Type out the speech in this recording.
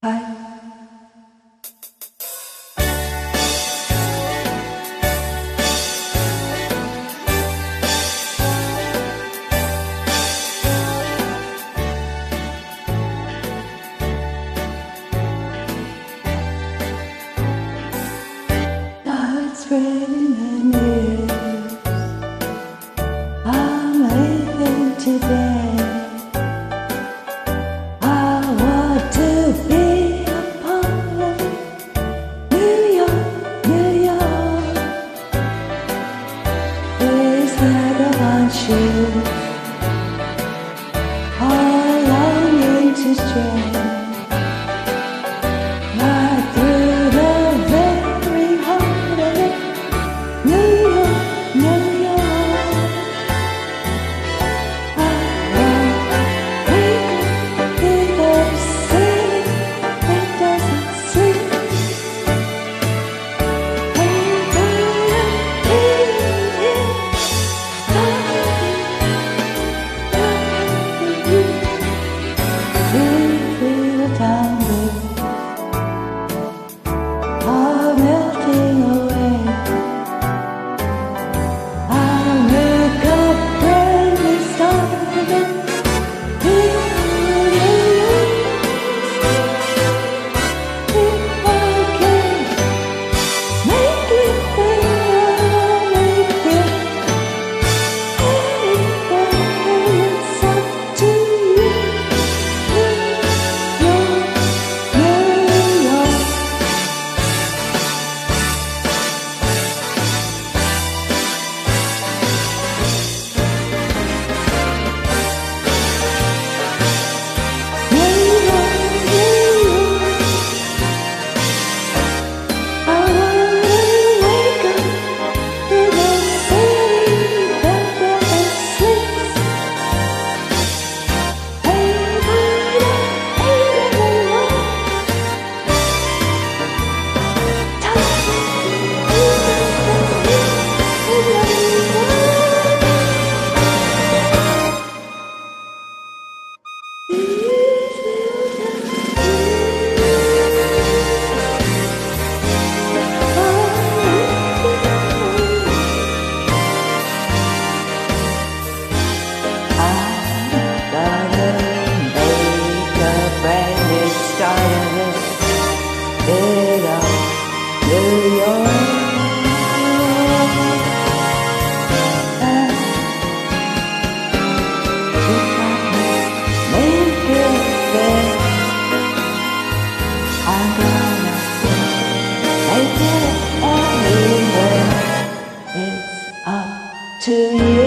Spreading the news, I'm leaving today. I want to be a part of New York, New York. These vagabond shoes are longing to stray right through the very heart of it. New York, New York. I won't wake up in the city that doesn't sleep. I'm tired of being here, feel the time are melting away. I'll make a brand new start again. If I can make it there, I'll make it. Anything, it's up to you. New York. New York, and if I can make it there, I'm gonna make it anywhere. It's up to you.